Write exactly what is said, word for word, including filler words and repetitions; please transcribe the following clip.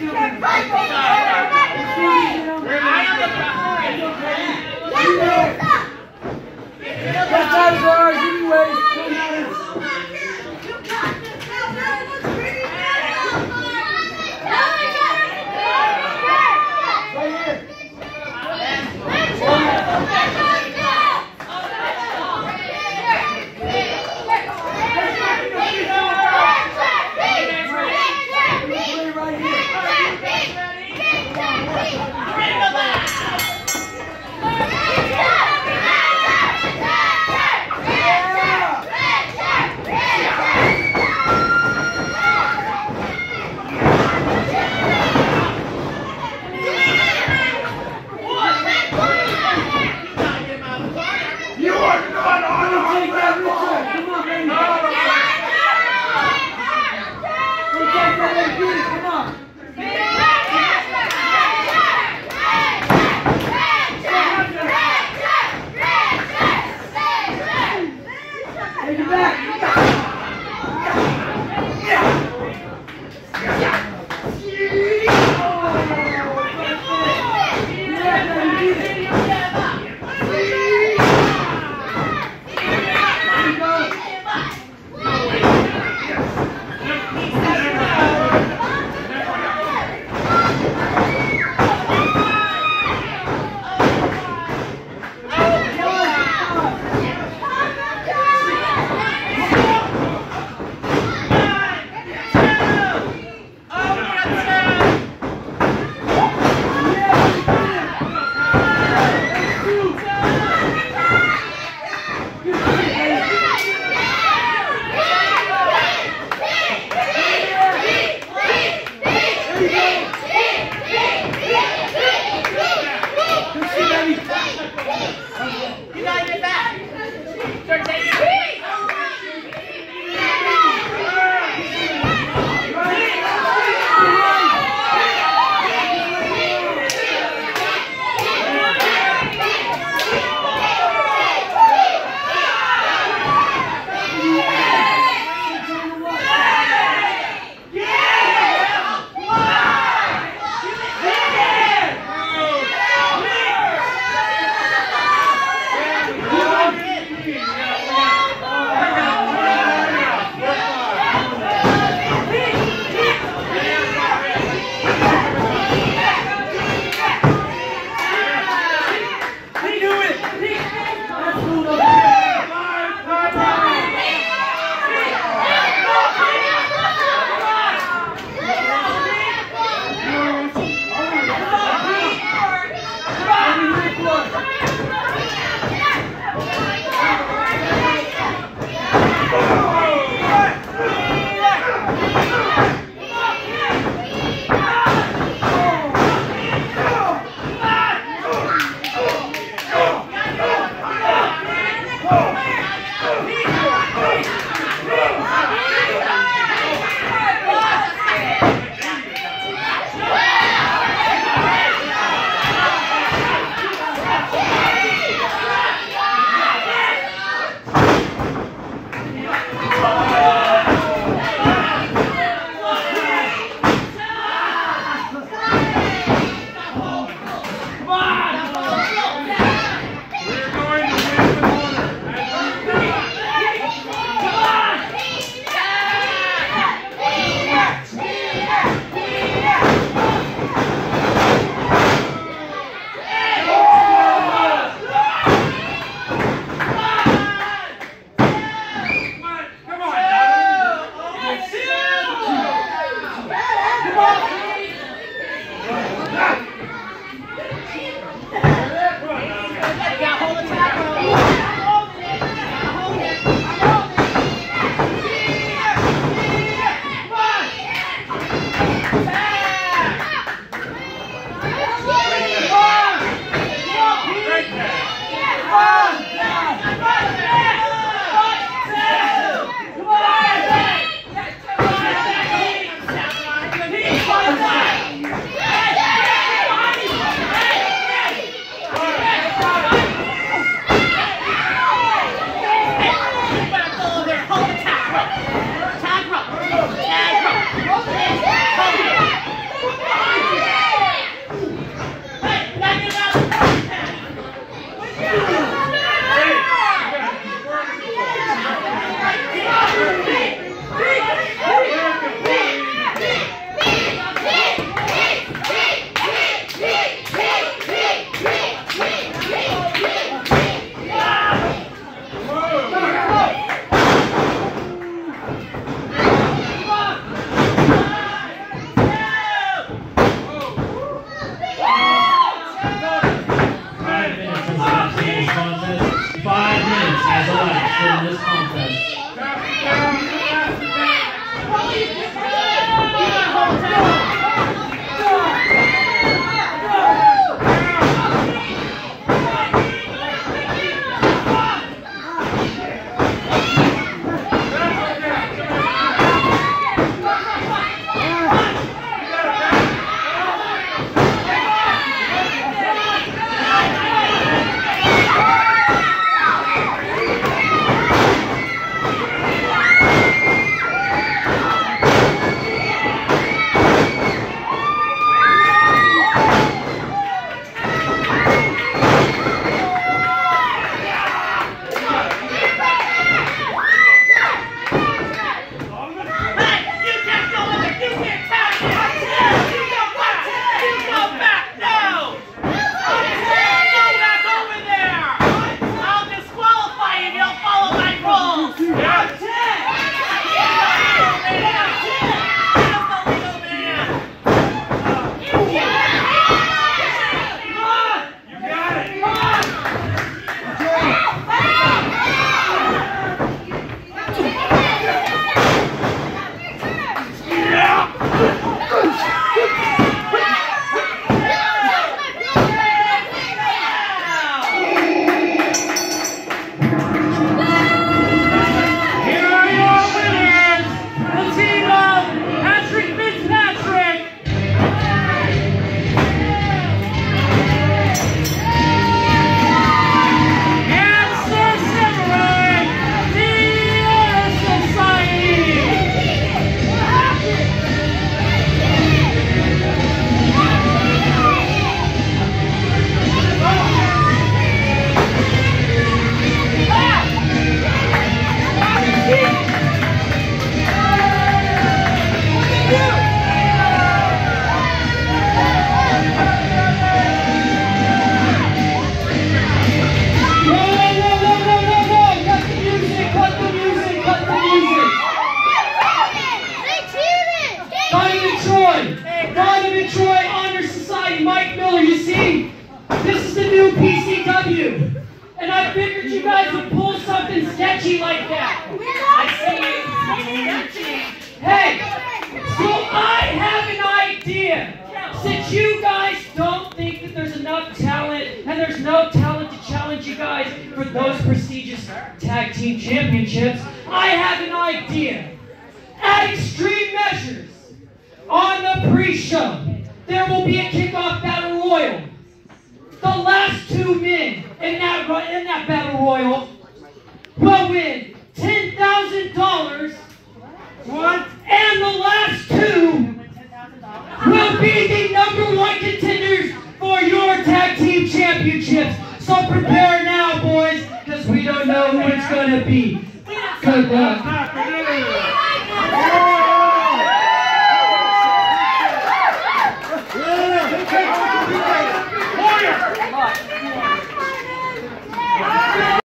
Yeah! This is the new P C W. And I figured you guys would pull something sketchy like that. I see. Hey, so I have an idea. Since you guys don't think that there's enough talent and there's no talent to challenge you guys for those prestigious tag team championships, I have an idea. At Extreme Measures, on the pre-show, there will be a kickoff battle royal. The last two men in that, in that battle royal will win ten thousand dollars. What? And the last two will be the number one contenders for your tag team championships. So prepare now, boys, because we don't know who it's going to be. Good luck.